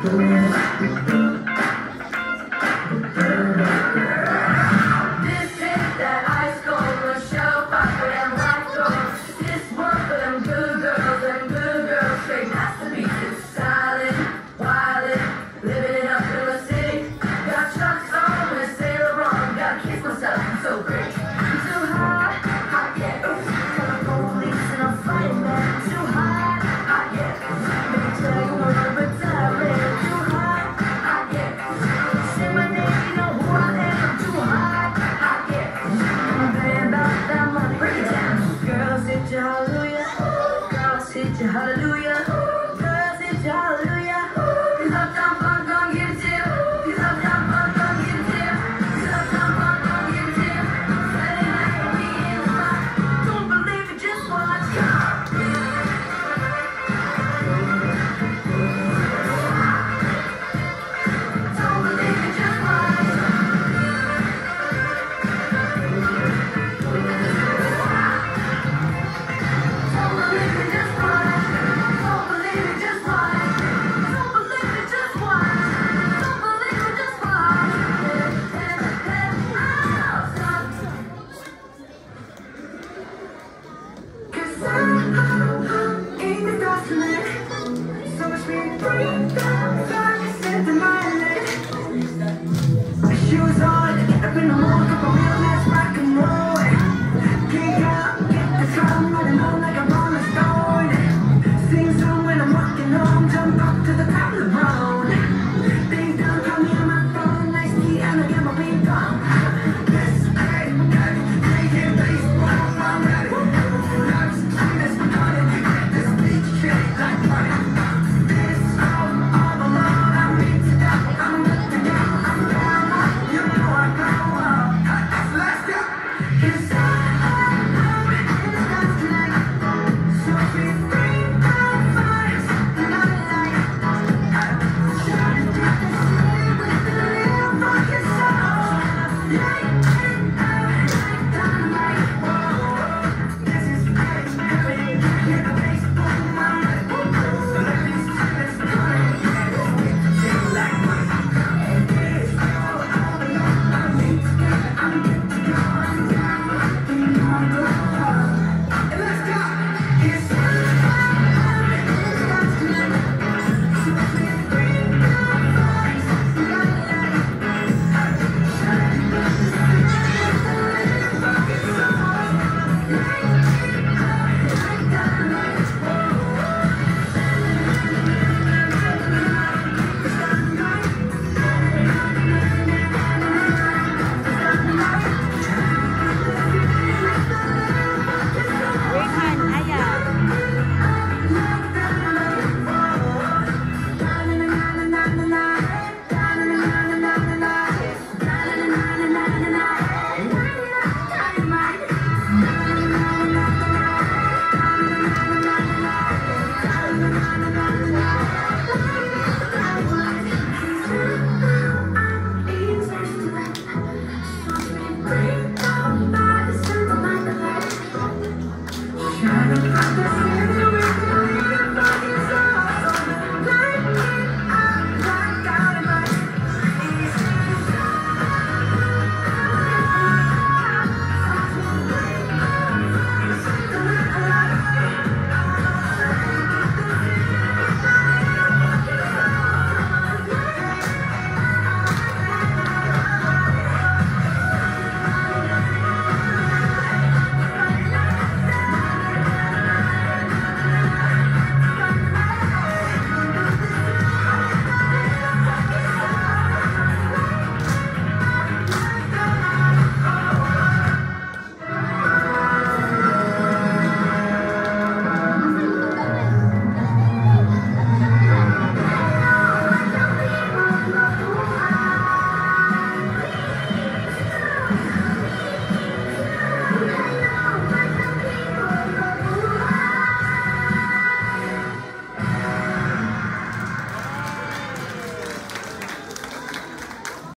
Hallelujah, girls, it's your hallelujah. Cause Uptown Funk gon' give it to you. Cause Uptown Funk gon' give it to you. Cause Uptown Funk gon' give it to you. Saturday night we in the spot. Don't believe it, just watch. Don't believe it, just watch. Don't believe it, just watch. Shoes on, up in the morning, cup of real nice rock and roll. Kick out, get the drum, running on like a rolling stone. Sing song when I'm walking home, jump up to the top of the brown. Ding dong, call me on my phone, nice tea, and I get my ping pong. Yes, hey, hey, baseball, I'm ready. Love's sweetest, we're gonna get this beat shake like money. This all alone, I mean to die, I'm looking down, I'm down. You know I go up. Let's go.